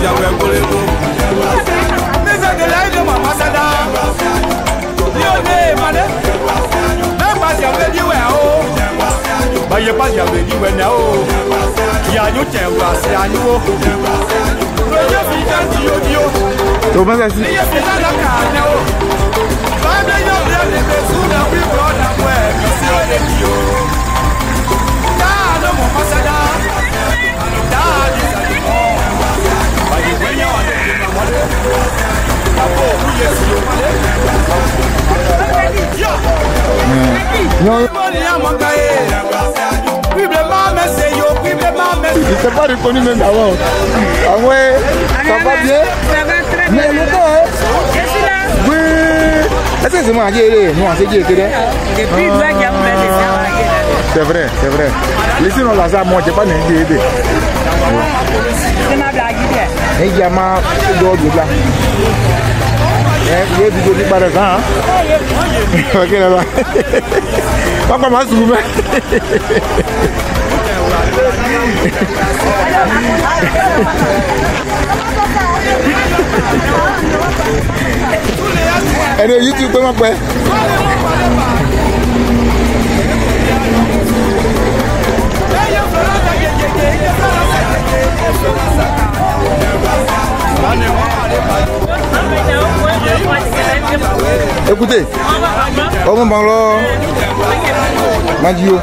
Il s'est pas reconnu même avant. Ah ouais, ça va bien? Ça va très bien. Mais le temps, hein? Je suis là. Oui. Est-ce que c'est moi qui ai aidé? Nous, on s'est dit, Depuis il doit y avoir des gens. c'est vrai, c'est vrai. Laissez nous là, ça, moi, je n'ai pas aidé. C'est ma blague. Et il y a ma dog là. Il y a du joli par exemple. Ok, là là. Pas comme un souverain. Et le YouTube, comment on fait? Écoutez, on va parler Madio.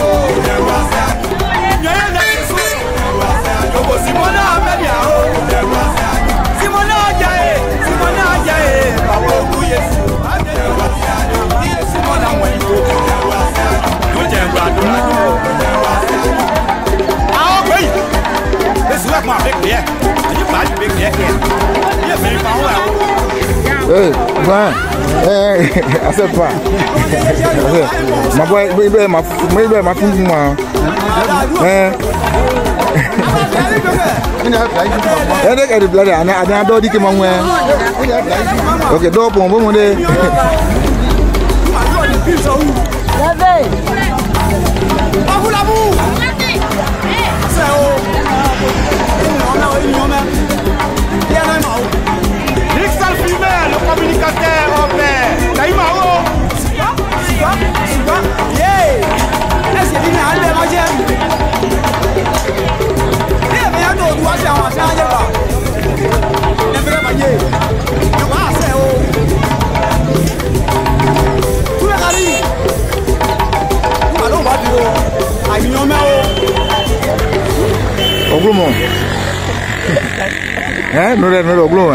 Accepte pas. Ma boy, ma fille, moi. Ok, donc on va monter. Le communicateur Robert Diahouin. Est-ce qu'il y a un manger? Il y a un autre manger en change pas. Il y a un manger. Il va c'est oh. Tout le cali. Allons va dire. Aïe non mais oh. Oglomo. Hein, nous le oglomo.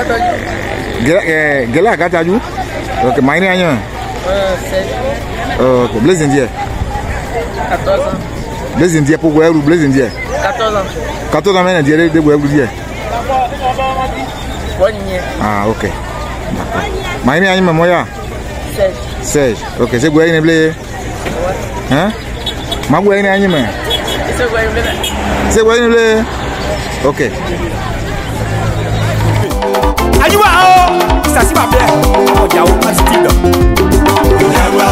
Guéré à Kataju. Ok, maïné à Nyon. Ok, Blaise Indien. 14 ans. Blaise Indien pour Guéré ou Blaise Indien? 14 ans. 14 ans, mais Guéré de Guéré. Ah, ok. Maïné à Nyon, moi. 16. Ok, c'est Guéré Neblé. Hein? Ma Guéré à Nyon. C'est Guéré Neblé. Ok. Djisséa Sibableê, Diahouin,